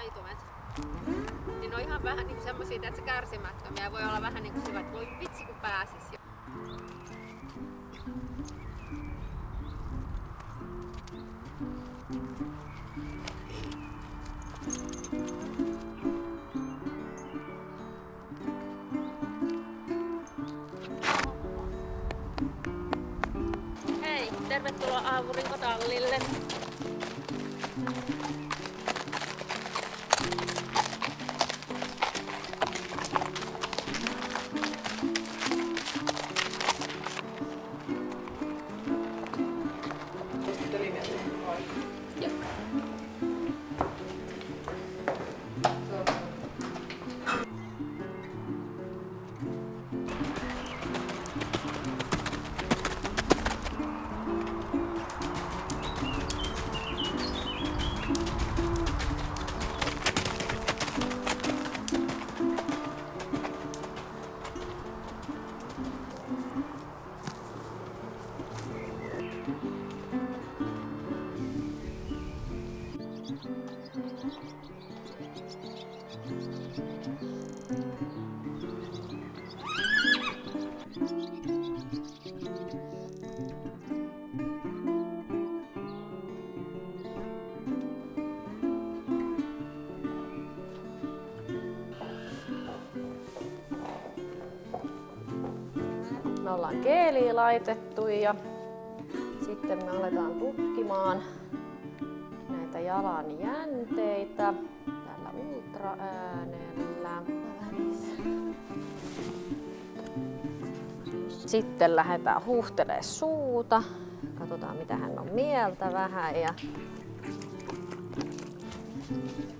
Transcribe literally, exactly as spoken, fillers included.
taitumet, niin ne on ihan vähän niinku semmosia, että se kärsimättömiä. Voi olla vähän niinku sillä, että voi vitsi kun pääsis. Hei, tervetuloa Aamurinko-tallille. Me ollaan geeliä laitettu ja sitten me aletaan tutkimaan näitä jalan jänteitä tällä ultraäänellä. Sitten lähdetään huuhtelemaan suuta. Katsotaan mitä hän on mieltä vähän. Ja